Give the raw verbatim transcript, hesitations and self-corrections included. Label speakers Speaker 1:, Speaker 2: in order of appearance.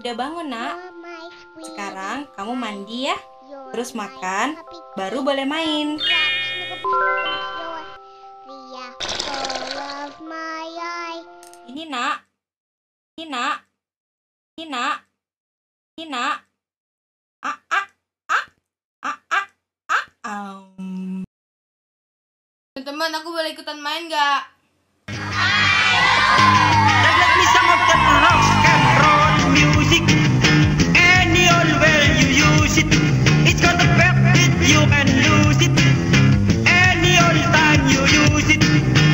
Speaker 1: Udah bangun, Nak. Sekarang kamu mandi ya, terus makan, baru boleh main. Ini, Nak. Ini, Nak. Ini, Nak. Ini, Nak. Ah, ah, ah. Ah, ah, ah. Um.
Speaker 2: Teman-teman, aku boleh ikutan main gak?
Speaker 3: Let me some of that rock and roll music. Any old way you use it, it's got the fact that you can lose it. Any old time you use it.